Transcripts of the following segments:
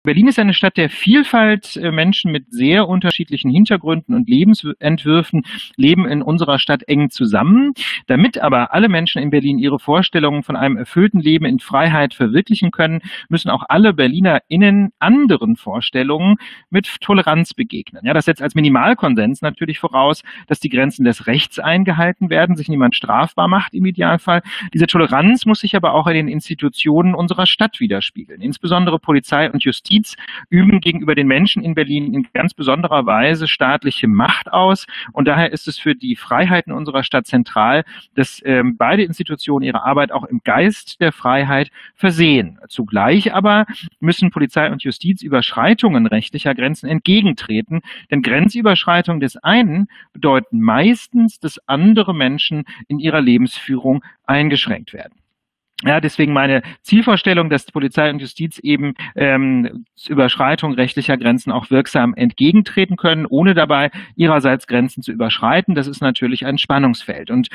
Berlin ist eine Stadt der Vielfalt. Menschen mit sehr unterschiedlichen Hintergründen und Lebensentwürfen leben in unserer Stadt eng zusammen. Damit aber alle Menschen in Berlin ihre Vorstellungen von einem erfüllten Leben in Freiheit verwirklichen können, müssen auch alle BerlinerInnen anderen Vorstellungen mit Toleranz begegnen. Ja, das setzt als Minimalkonsens natürlich voraus, dass die Grenzen des Rechts eingehalten werden, sich niemand strafbar macht im Idealfall. Diese Toleranz muss sich aber auch in den Institutionen unserer Stadt widerspiegeln. Insbesondere Polizei und Justiz üben gegenüber den Menschen in Berlin in ganz besonderer Weise staatliche Macht aus. Und daher ist es für die Freiheiten unserer Stadt zentral, dass beide Institutionen ihre Arbeit auch im Geist der Freiheit versehen. Zugleich aber müssen Polizei und Justiz Überschreitungen rechtlicher Grenzen entgegentreten. Denn Grenzüberschreitungen des einen bedeuten meistens, dass andere Menschen in ihrer Lebensführung eingeschränkt werden. Ja, deswegen meine Zielvorstellung, dass Polizei und Justiz eben Überschreitung rechtlicher Grenzen auch wirksam entgegentreten können, ohne dabei ihrerseits Grenzen zu überschreiten. Das ist natürlich ein Spannungsfeld. Und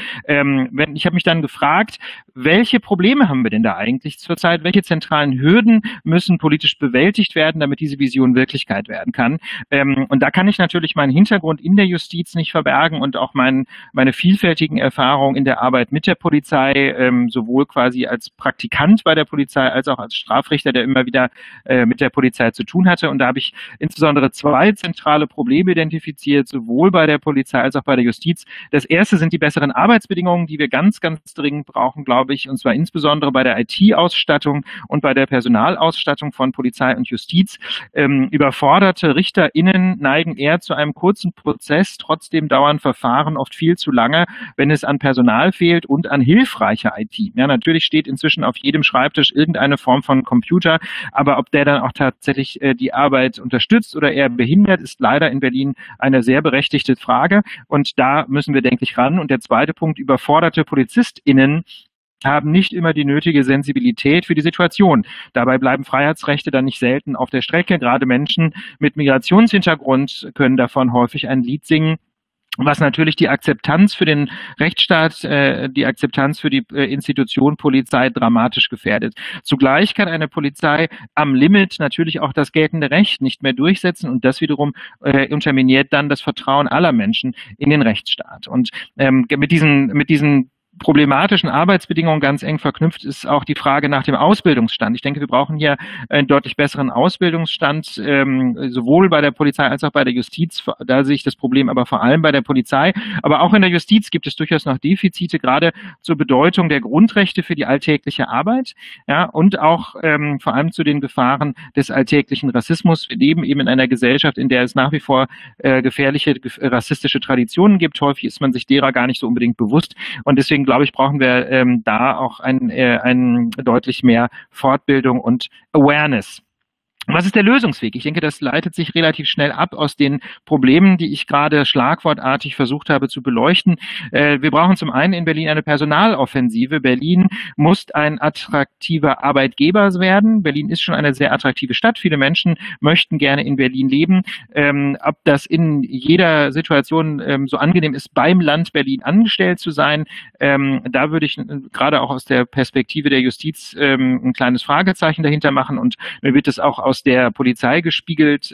ich habe mich dann gefragt, welche Probleme haben wir denn da eigentlich zurzeit? Welche zentralen Hürden müssen politisch bewältigt werden, damit diese Vision Wirklichkeit werden kann? Und da kann ich natürlich meinen Hintergrund in der Justiz nicht verbergen und auch meine vielfältigen Erfahrungen in der Arbeit mit der Polizei, sowohl quasi als Praktikant bei der Polizei als auch als Strafrichter, der immer wieder mit der Polizei zu tun hatte. Und da habe ich insbesondere zwei zentrale Probleme identifiziert, sowohl bei der Polizei als auch bei der Justiz. Das erste sind die besseren Arbeitsbedingungen, die wir ganz, ganz dringend brauchen, glaube ich, und zwar insbesondere bei der IT-Ausstattung und bei der Personalausstattung von Polizei und Justiz. Überforderte RichterInnen neigen eher zu einem kurzen Prozess, trotzdem dauern Verfahren oft viel zu lange, wenn es an Personal fehlt und an hilfreicher IT. Ja, natürlich steht inzwischen auf jedem Schreibtisch irgendeine Form von Computer, aber ob der dann auch tatsächlich die Arbeit unterstützt oder eher behindert, ist leider in Berlin eine sehr berechtigte Frage und da müssen wir, denke ich, ran. Und der zweite Punkt, überforderte PolizistInnen haben nicht immer die nötige Sensibilität für die Situation. Dabei bleiben Freiheitsrechte dann nicht selten auf der Strecke. Gerade Menschen mit Migrationshintergrund können davon häufig ein Lied singen, was natürlich die Akzeptanz für den Rechtsstaat, die Akzeptanz für die Institution Polizei dramatisch gefährdet. Zugleich kann eine Polizei am Limit natürlich auch das geltende Recht nicht mehr durchsetzen und das wiederum unterminiert dann das Vertrauen aller Menschen in den Rechtsstaat. Und mit diesen problematischen Arbeitsbedingungen ganz eng verknüpft ist auch die Frage nach dem Ausbildungsstand. Ich denke, wir brauchen hier einen deutlich besseren Ausbildungsstand, sowohl bei der Polizei als auch bei der Justiz. Da sehe ich das Problem aber vor allem bei der Polizei. Aber auch in der Justiz gibt es durchaus noch Defizite, gerade zur Bedeutung der Grundrechte für die alltägliche Arbeit, ja, und auch vor allem zu den Gefahren des alltäglichen Rassismus. Wir leben eben in einer Gesellschaft, in der es nach wie vor gefährliche rassistische Traditionen gibt. Häufig ist man sich derer gar nicht so unbedingt bewusst. Und deswegen glaube ich, brauchen wir da auch ein deutlich mehr Fortbildung und Awareness. Was ist der Lösungsweg? Ich denke, das leitet sich relativ schnell ab aus den Problemen, die ich gerade schlagwortartig versucht habe zu beleuchten. Wir brauchen zum einen in Berlin eine Personaloffensive. Berlin muss ein attraktiver Arbeitgeber werden. Berlin ist schon eine sehr attraktive Stadt. Viele Menschen möchten gerne in Berlin leben. Ob das in jeder Situation so angenehm ist, beim Land Berlin angestellt zu sein, da würde ich gerade auch aus der Perspektive der Justiz ein kleines Fragezeichen dahinter machen und mir wird es auch aus der Polizei gespiegelt,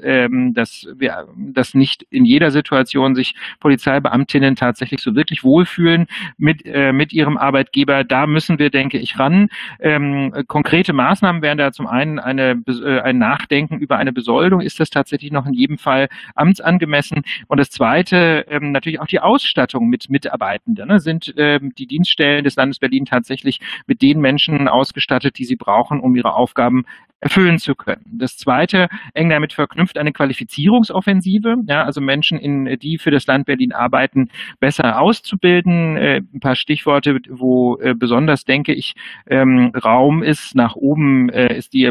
dass nicht in jeder Situation sich Polizeibeamtinnen tatsächlich so wirklich wohlfühlen mit ihrem Arbeitgeber. Da müssen wir, denke ich, ran. Konkrete Maßnahmen wären da zum einen ein Nachdenken über eine Besoldung. Ist das tatsächlich noch in jedem Fall amtsangemessen? Und das Zweite, natürlich auch die Ausstattung mit Mitarbeitenden. Ne? Sind die Dienststellen des Landes Berlin tatsächlich mit den Menschen ausgestattet, die sie brauchen, um ihre Aufgaben erfüllen zu können. Das Zweite, eng damit verknüpft, eine Qualifizierungsoffensive, ja, also Menschen, die für das Land Berlin arbeiten, besser auszubilden. Ein paar Stichworte, wo besonders, denke ich, Raum ist nach oben, ist die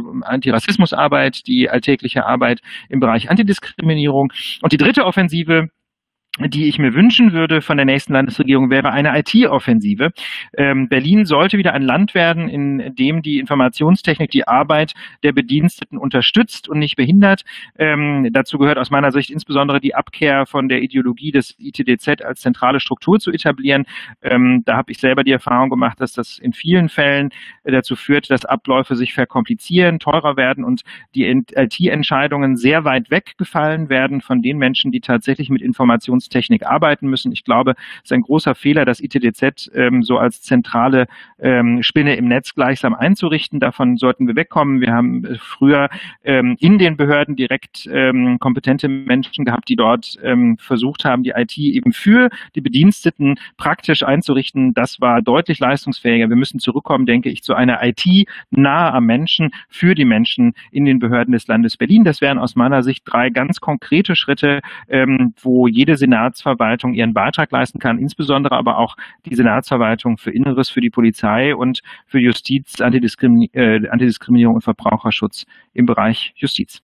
Antirassismusarbeit, die alltägliche Arbeit im Bereich Antidiskriminierung. Und die dritte Offensive, die ich mir wünschen würde von der nächsten Landesregierung, wäre eine IT-Offensive. Berlin sollte wieder ein Land werden, in dem die Informationstechnik die Arbeit der Bediensteten unterstützt und nicht behindert. Dazu gehört aus meiner Sicht insbesondere die Abkehr von der Ideologie des ITDZ als zentrale Struktur zu etablieren. Da habe ich selber die Erfahrung gemacht, dass das in vielen Fällen dazu führt, dass Abläufe sich verkomplizieren, teurer werden und die IT-Entscheidungen sehr weit weggefallen werden von den Menschen, die tatsächlich mit Informationstechnik arbeiten müssen. Ich glaube, es ist ein großer Fehler, das ITDZ so als zentrale Spinne im Netz gleichsam einzurichten. Davon sollten wir wegkommen. Wir haben früher in den Behörden direkt kompetente Menschen gehabt, die dort versucht haben, die IT eben für die Bediensteten praktisch einzurichten. Das war deutlich leistungsfähiger. Wir müssen zurückkommen, denke ich, zu einer IT nahe am Menschen, für die Menschen in den Behörden des Landes Berlin. Das wären aus meiner Sicht 3 ganz konkrete Schritte, wo jede Senatsverwaltung ihren Beitrag leisten kann, insbesondere aber auch die Senatsverwaltung für Inneres, für die Polizei und für Justiz, Antidiskriminierung und Verbraucherschutz im Bereich Justiz.